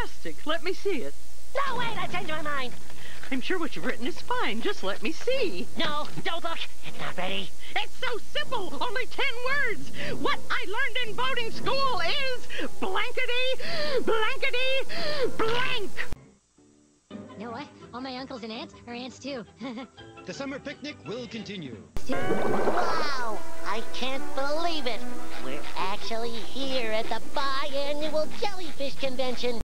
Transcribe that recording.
fantastic. Let me see it. No, wait, I changed my mind. I'm sure what you've written is fine. Just let me see. No, don't look. It's not ready. It's so simple. Only 10 words. What I learned in boating school is blankety, blankety, blank. You know what? All my uncles and aunts are ants too. The summer picnic will continue. Wow, I can't believe it. We're actually here at the biannual jellyfish convention.